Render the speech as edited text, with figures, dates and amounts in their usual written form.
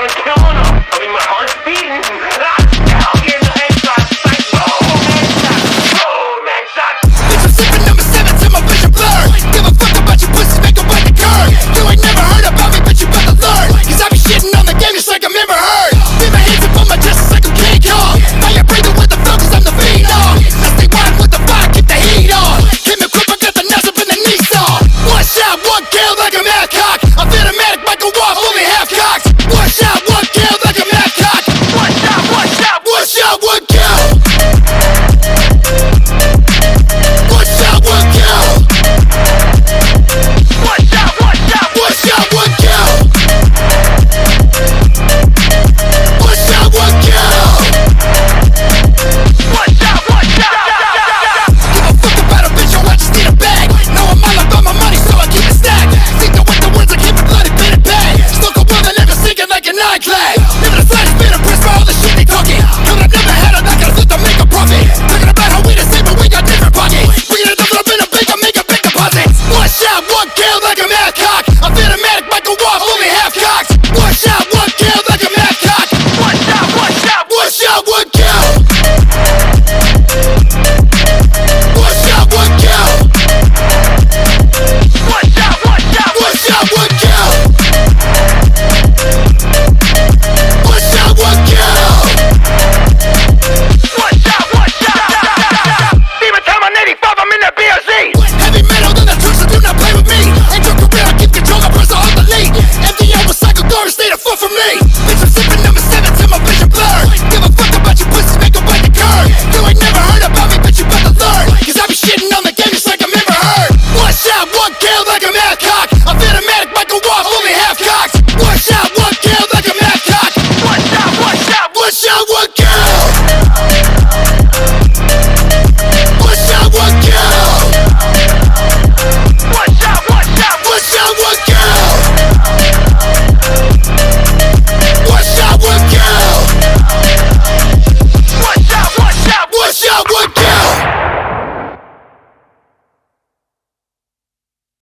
I'm killing him. I mean, my heart's beating. Hell, you're in the headshot. Like, boom, headshot. Boom, headshot. Bitch, I'm sipping number 7 till my vision blurred. Give a fuck about you pussies, make them wet the curve. You ain't never heard about me, bitch, you better learn. Cause I be shitting on the game just like I'm never heard. Get my hands up on my chest like I'm King Kong. Now you're breathing with the flow cause I'm the phenom. Now stay wide with the fire, keep the heat on. Came equipped, I got the nuts up in the knee song. One shot, one kill like a mad cock.